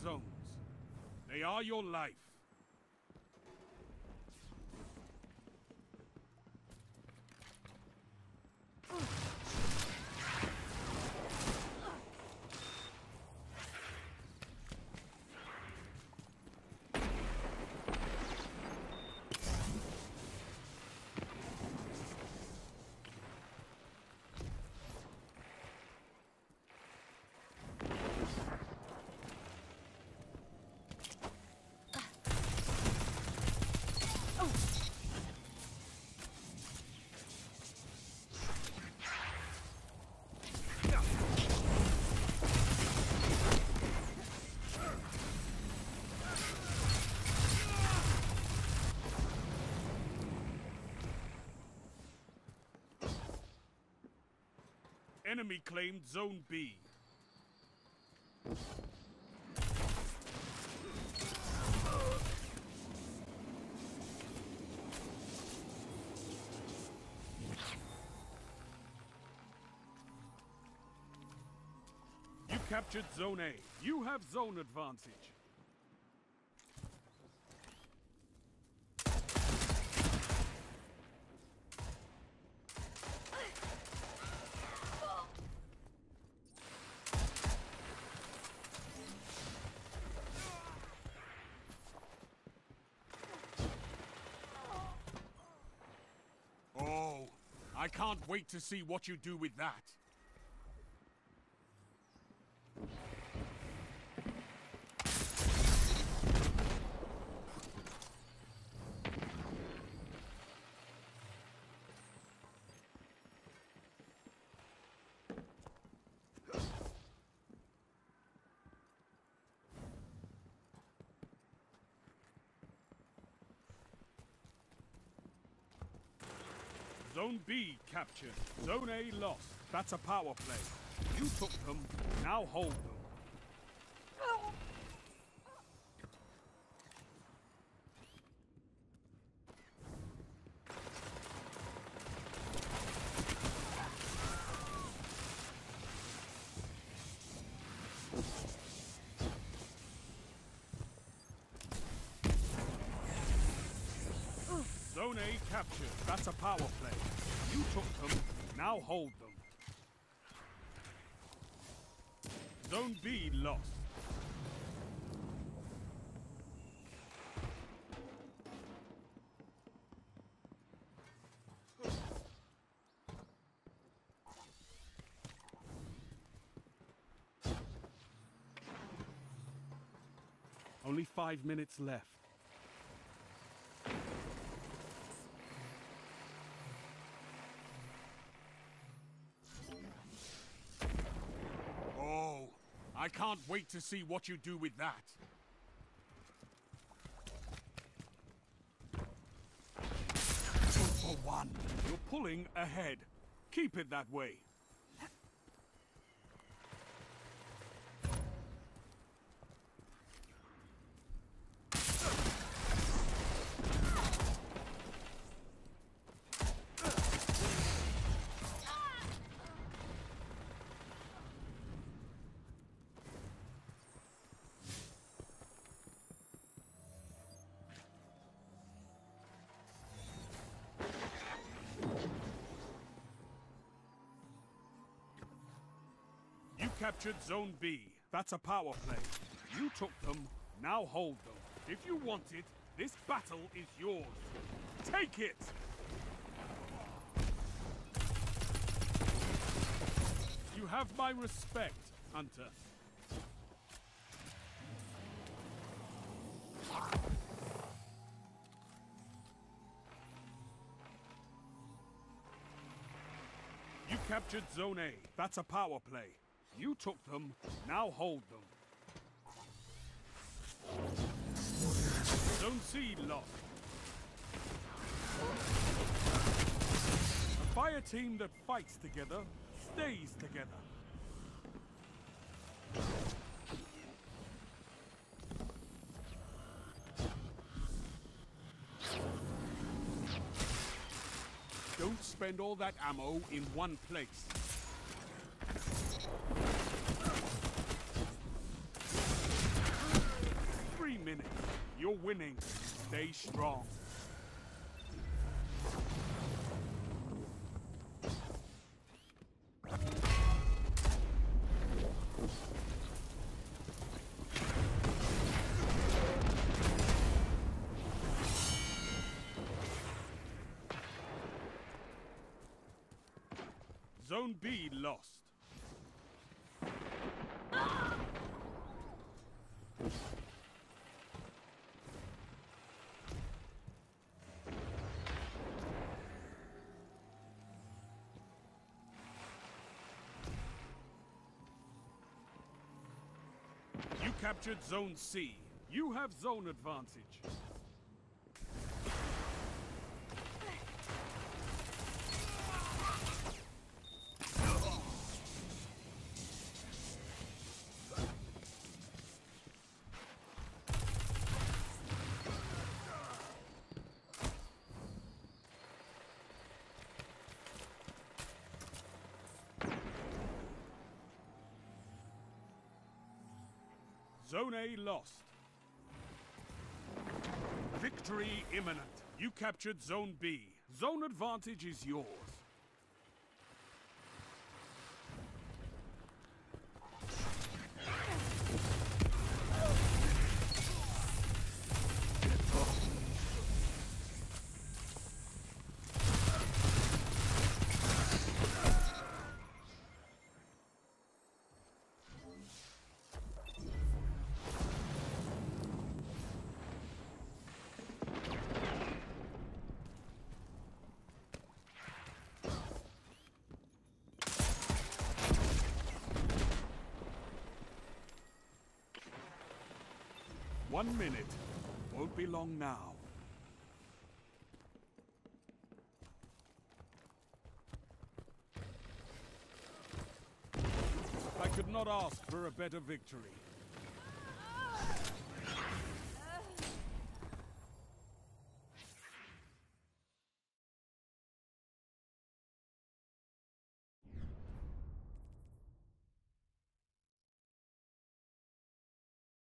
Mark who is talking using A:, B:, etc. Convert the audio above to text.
A: zones. They are your life. Enemy claimed Zone B. You captured Zone A. You have zone advantage. Oh, I can't wait to see what you do with that. Zone B captured. Zone A lost. That's a power play. You took them, now hold them. Zone A captured. That's a power play. You took them, now hold them. Zone B lost. Only 5 minutes left. Oh, I can't wait to see what you do with that. 2 for 1. You're pulling ahead. Keep it that way. You captured Zone B. That's a power play. You took them, now hold them. If you want it, this battle is yours. Take it! You have my respect, Hunter. You captured Zone A. That's a power play. You took them, now hold them. Zone C lost. A fire team that fights together stays together. Don't spend all that ammo in one place. You're winning. Stay strong. Zone B lost. You captured Zone C. You have zone advantage. Zone A lost. Victory imminent. You captured Zone B. Zone advantage is yours. One minute. Won't be long now. I could not ask for a better victory.